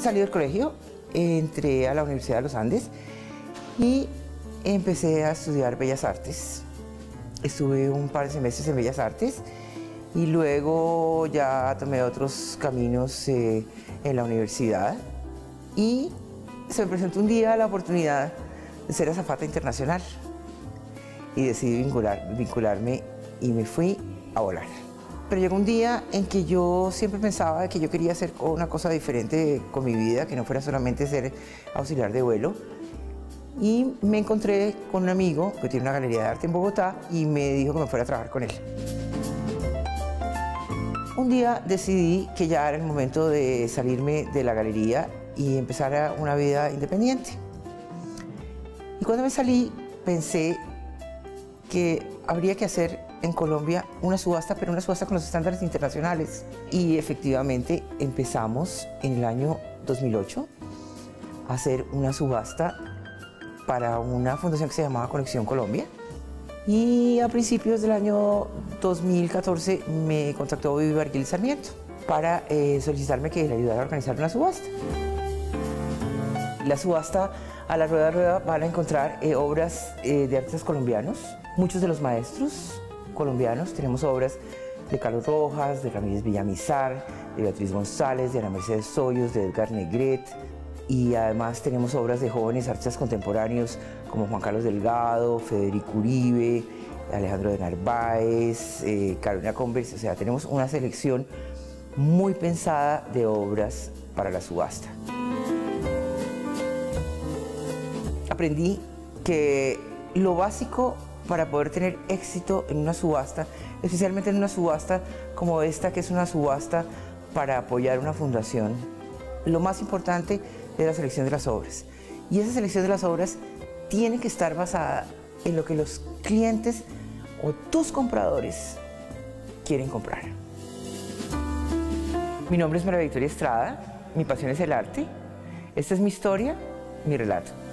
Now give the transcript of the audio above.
salí del colegio, entré a la Universidad de los Andes y empecé a estudiar Bellas Artes. Estuve un par de semestres en Bellas Artes y luego ya tomé otros caminos en la universidad y se me presentó un día la oportunidad de ser azafata internacional y decidí vincularme y me fui a volar. Pero llegó un día en que yo siempre pensaba que yo quería hacer una cosa diferente con mi vida, que no fuera solamente ser auxiliar de vuelo. Y me encontré con un amigo que tiene una galería de arte en Bogotá y me dijo que me fuera a trabajar con él. Un día decidí que ya era el momento de salirme de la galería y empezar una vida independiente. Y cuando me salí pensé que habría que hacer en Colombia una subasta, pero una subasta con los estándares internacionales. Y efectivamente empezamos en el año 2008 a hacer una subasta para una fundación que se llamaba Conexión Colombia. Y a principios del año 2014 me contactó Vivi Barguil Sarmiento para solicitarme que le ayudara a organizar una subasta. La subasta, a la rueda van a encontrar obras de artistas colombianos, muchos de los maestros colombianos. Tenemos obras de Carlos Rojas, de Ramírez Villamizar, de Beatriz González, de Ana Mercedes Hoyos, de Edgar Negret. Y además tenemos obras de jóvenes artistas contemporáneos como Juan Carlos Delgado, Federico Uribe, Alejandro de Narváez, Carolina Converse. O sea, tenemos una selección muy pensada de obras para la subasta. Aprendí que lo básico para poder tener éxito en una subasta, especialmente en una subasta como esta, que es una subasta para apoyar una fundación, lo más importante es la selección de las obras. Y esa selección de las obras tiene que estar basada en lo que los clientes o tus compradores quieren comprar. Mi nombre es María Victoria Estrada, mi pasión es el arte. Esta es mi historia, mi relato.